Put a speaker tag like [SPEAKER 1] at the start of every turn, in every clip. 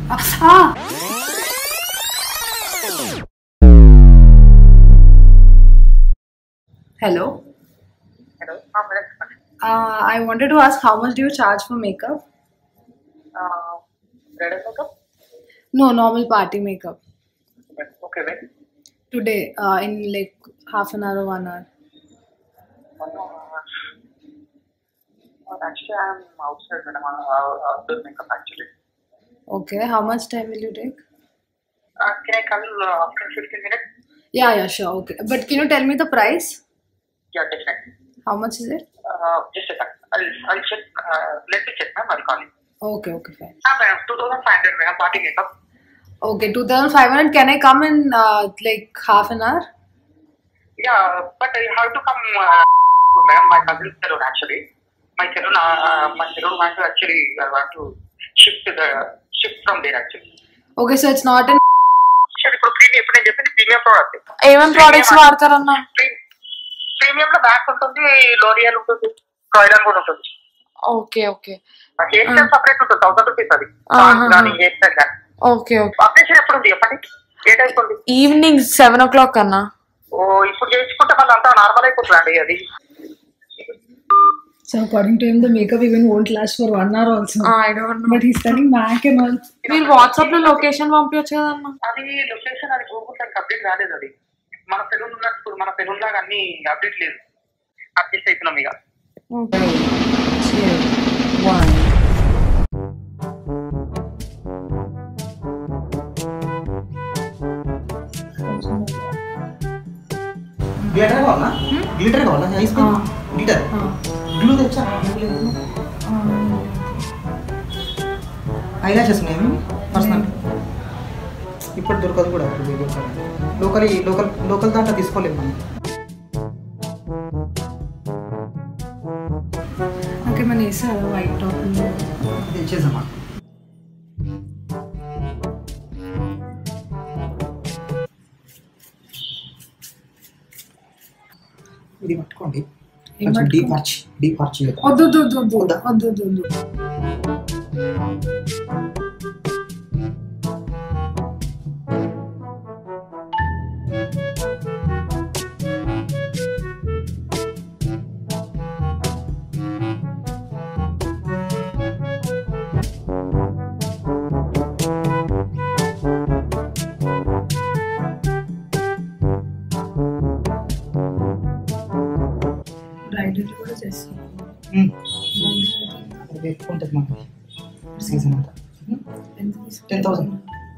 [SPEAKER 1] Ah. Hello.
[SPEAKER 2] Hello.
[SPEAKER 1] I wanted to ask how much do you charge for makeup?
[SPEAKER 2] Bridal makeup?
[SPEAKER 1] No, normal party makeup.
[SPEAKER 2] Okay, wait.
[SPEAKER 1] Today, in like half an hour or 1 hour.
[SPEAKER 2] 1 hour. Actually, I'm outside and I'm outdoor makeup actually.
[SPEAKER 1] Okay, how much time will you take?
[SPEAKER 2] Can I come after 15 minutes?
[SPEAKER 1] Yeah, sure. Okay, but can you tell me the price?
[SPEAKER 2] Yeah, definitely.
[SPEAKER 1] How much is it?
[SPEAKER 2] Just a second. I'll check. Let me check, ma'am. I'll call you.
[SPEAKER 1] Okay, fine.
[SPEAKER 2] Ma'am, 2,500, ma'am. Party makeup.
[SPEAKER 1] Okay, 2,500. Can I come in like half an hour?
[SPEAKER 2] Yeah, but you have to come, ma'am. My cousin's salon actually. My salon want to actually, I want to shift from there actually.
[SPEAKER 1] Okay, so it's not in.
[SPEAKER 2] ఇప్పుడు నేను చెప్పింది premium product.
[SPEAKER 3] ఏమేం products వాడతారన్నా?
[SPEAKER 2] Premium లో బ్యాక్ ఉంటుంది, L'Oreal ఉంటుంది, కాయిలాన్ కూడా ఉంటుంది.
[SPEAKER 3] ఓకే
[SPEAKER 2] హెయిర్ స్టైల్ సపరేట్ ఉంటుంది, 1000 రూపీస్ అది. హెయిర్ స్టైల్ కానీ.
[SPEAKER 3] ఓకే
[SPEAKER 2] ఆపరేషన్ ఎప్పుడు ఉంది చెప్పండి, ఏ టైం ఉంది?
[SPEAKER 3] ఈవినింగ్ 7 o'clock అన్నా.
[SPEAKER 2] ఓ ఇప్పుడు చేసుకుంటే మళ్ళీ అంతా నార్మల్ అయిపోతుంది అది.
[SPEAKER 1] So according to him, the makeup even won't last for 1 hour also.
[SPEAKER 3] I don't know.
[SPEAKER 1] But he's telling Mac and all.
[SPEAKER 3] మీరు వాట్సాప్ లో లొకేషన్ పంపించచ్చు కదన్నా.
[SPEAKER 2] అది లొకేషన్ అది గూగుల్ దానికి అప్డేట్ రాలేదు. అది మన సెలూన్ ఉన్నప్పుడు మన సెలూన్ లాగా అన్ని అప్డేట్ లేదు. అప్డేట్ అవుతున్నాం ఇక.
[SPEAKER 3] 3, 2, 1.
[SPEAKER 4] గ్లిటర్ కావాలా? గ్లిటర్ కావాలా? ఐస్ క్రీమ్ గ్లిటర్ గ్లూ తెచ్చా. ఐలాషెస్ ఉన్నాయి పర్సనల్. ఇప్పుడు దొరకదు కూడా. లోకల్ దాంట్లో తీసుకోలేము మనం.
[SPEAKER 1] ఓకే, మన వేసారు వైట్ టాప్
[SPEAKER 4] తెచ్చేసామా? ఇది పట్టుకోండి. డీప్ మార్చ్
[SPEAKER 1] వద్దు. బ్రైడల్ కూడా చేస్తాం.
[SPEAKER 4] అది ఎక్కువ ఉంటుంది మనకి సీజన్ అంతా. 10,000.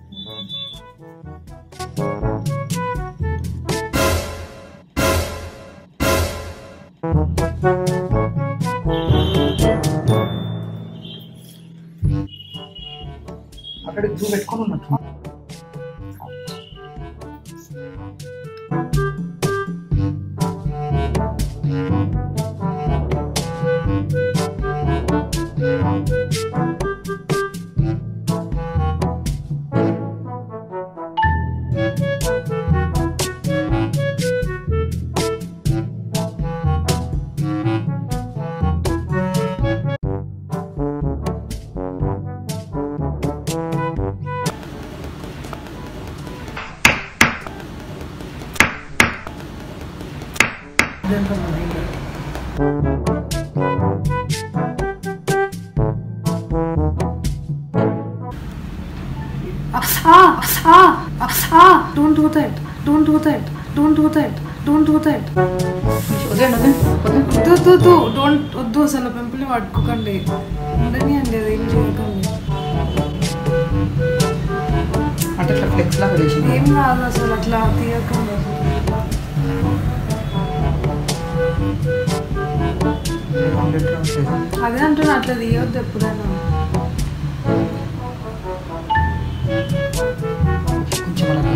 [SPEAKER 4] అక్కడ గ్లూ పెట్టుకొని ఉన్నట్టు. Don't do that. వద్దు అసలు పెంపుల్ని పట్టుకోకండి. ఉండని అండి, అది ఏం చేయకండి. అంటే ఇట్లా ఫ్లెక్స్ లాగా వేసింది.
[SPEAKER 1] ఏం కాదు అసలు, అట్లా తీయకండి. అదే అంటున్నా, అట్లా తీయొద్దు ఎప్పుడైనా.
[SPEAKER 4] కొంచెం అలా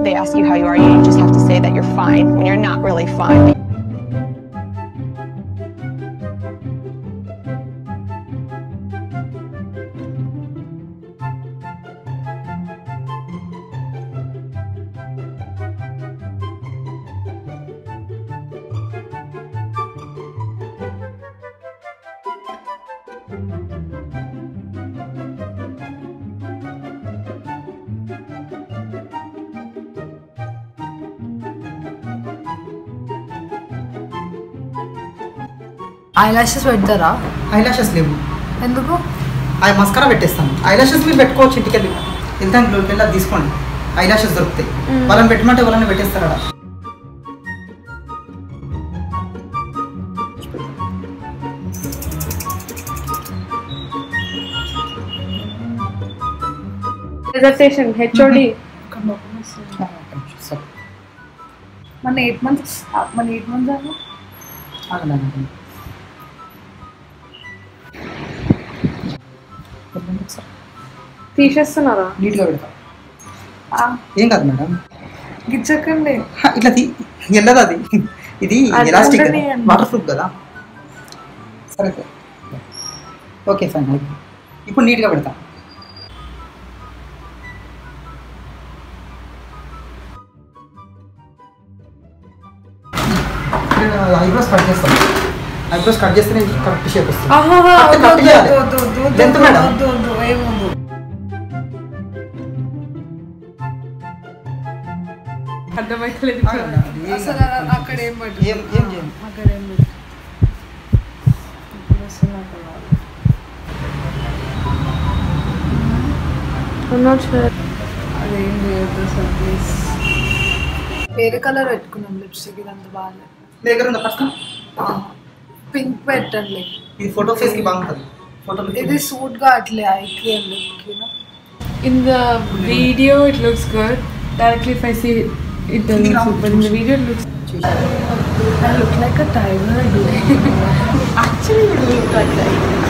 [SPEAKER 5] they ask you how you are, you just have to say that you're fine when you're not really fine.
[SPEAKER 1] Eyelashes పెడతారా?
[SPEAKER 4] ఐలాషెస్ లేవు.
[SPEAKER 1] ఎందుకు?
[SPEAKER 4] ఆ మస్కరా పెట్టేస్తాను. ఐలాషెస్ మీరు పెట్టుకోవచ్చు, ఇంటికెళ్ళి వెళ్తాను లోకి వెళ్ళి అది తీసుకోండి. ఐలాషెస్ దొరుకుతాయి. వాళ్ళని పెట్టమంటే వాళ్ళని పెట్టేస్తారా?
[SPEAKER 3] ప్రెజెంటేషన్ హెచ్ఓడి
[SPEAKER 1] మన 8 months
[SPEAKER 3] తీసేస్తున్నారా?
[SPEAKER 4] నీట్గా పెడతా. ఏం కాదు మేడం,
[SPEAKER 1] గిచ్చకండి.
[SPEAKER 4] ఇట్లా వెళ్ళదు అది. ఇది ఎలాస్టిక్ వాటర్ ప్రూఫ్ కదా. సరే ఓకే ఫైన్. ఇప్పుడు నీట్గా పెడతా. ఐబ్రోస్ కట్ చేస్తాను. ఐబ్రోస్ కట్ చేస్తేనే కరెక్ట్ షేప్ వస్తుంది. ఎంత మేడం?
[SPEAKER 3] అర్థమైతలేదు.
[SPEAKER 1] అక్కడ ఏం
[SPEAKER 4] ఏం చేయండి.
[SPEAKER 1] అక్కడ ఏం అదేం లేదు సార్ ప్లీజ్. వేరే కలర్ పెట్టుకున్నాం లిప్స్టిక్. ఇదంతా బాగాలేదు.
[SPEAKER 4] దగ్గర ఉందా పక్కన?
[SPEAKER 1] పింక్ పెట్టండి.
[SPEAKER 4] ఇది ఫోటో ఫేస్ కి బాగుంటుంది. ఫోటో
[SPEAKER 1] ఇది సూట్ గా అట్లే ఐకి అండ్ లిప్కి.
[SPEAKER 3] In the video it looks good. Directly if I see it, it doesn't look super. In the video it looks.
[SPEAKER 1] I look like a tiger.
[SPEAKER 3] Actually you look like that.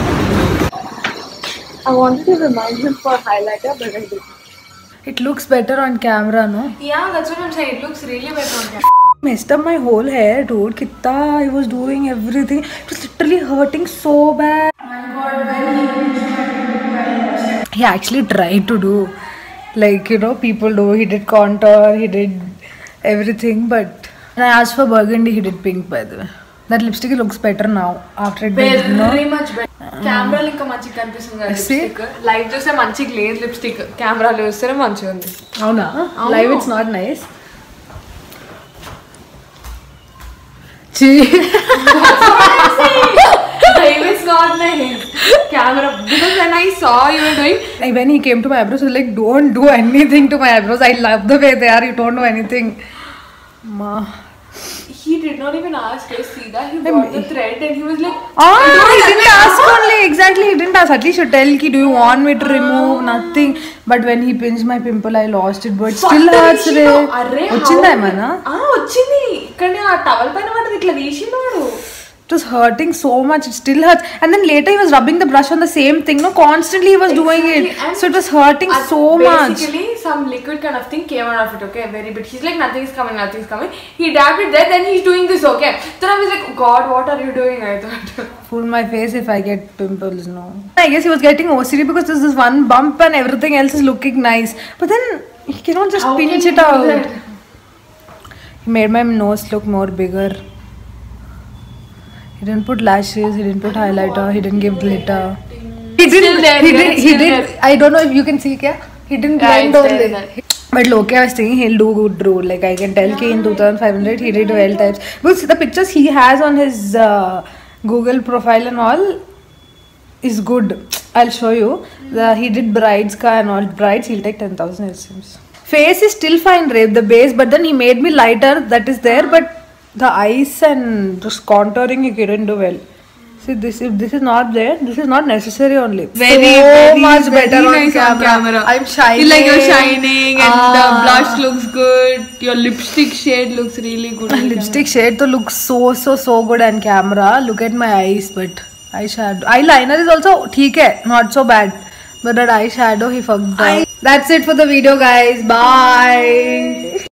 [SPEAKER 3] I wanted to remind him for highlighter, but I didn't.
[SPEAKER 1] It looks better on camera, no?
[SPEAKER 3] Yeah, that's what I'm saying. It looks really better on camera.
[SPEAKER 1] Messed up my whole hair, dude. Kitta I was doing everything. It was literally hurting so bad. He actually tried to do, like, you know, people do. He did contour, he did everything, but when I asked for burgundy, he did pink, by the way. That lipstick looks better now after it did, you know?
[SPEAKER 3] Very much better. కెమెరాలో ఇంకా మంచిగా కనిపిస్తుంది lipstick. Live చూస్తే మంచిగా లేదు lipstick, కెమెరాలో చూస్తేనే మంచిగా ఉంది.
[SPEAKER 1] అవునా? Live it's not nice.
[SPEAKER 3] Live is not nice. Camera, because when I saw you were doing,
[SPEAKER 1] When he came to my eyebrows, he was like, don't do anything to my eyebrows. I love the way they are. You don't do anything. Ma.
[SPEAKER 3] he did not even ask us. See that he brought the thread and he was like,
[SPEAKER 1] he didn't ask only. Exactly, he didn't ask. At least you tell ki, do you want me to remove? Nothing. But when he pinched my pimple, I lost it. But it still hurts. Ochindha emana?
[SPEAKER 3] వచ్చింది. ఇక్కడనే ఆ towel పైన పడ్డది, ఇట్లా తీసినాడు.
[SPEAKER 1] It was hurting so much. It still hurts. And then later he was rubbing the brush on the same thing. No, constantly he was doing it. So it was hurting so much.
[SPEAKER 3] Basically, some liquid kind of thing came out of it. Okay, very bit. He's like, nothing is coming, nothing is coming. He dabbed it there, then he's doing this. Okay. Then I was like, God, what are you doing? I thought.
[SPEAKER 1] Fool my face if I get pimples. No. I guess he was getting OCD because there's this one bump and everything else is looking nice. But then he cannot just pinch it out. He made my nose look more bigger. He didn't put lashes, he didn't put highlighter, he didn't give glitter. He did. I don't know if you can see, kya? He didn't blend only. But Loki, I was thinking he'll do good role. Like I can tell ki in 2500 he did well types. Because the pictures he has on his Google profile and all is good. I'll show you. He did brides ka and all. Brides he'll take 10,000 it seems. Face is still fine, Rape, the base, but then he made me lighter. That is there, but the eyes and just contouring he couldn't do well. See this, if this is not there, this is not necessary only.
[SPEAKER 3] Very
[SPEAKER 1] much better
[SPEAKER 3] nice on camera.
[SPEAKER 1] I'm shining.
[SPEAKER 3] It's like you're shining and the blush looks good. Your lipstick shade looks really good.
[SPEAKER 1] Lipstick shade to looks so good on camera. Look at my eyes, but eyeshadow, eyeliner is also theek hai, not so bad. But that eyeshadow he fucked up. That's it for the video, guys. Bye.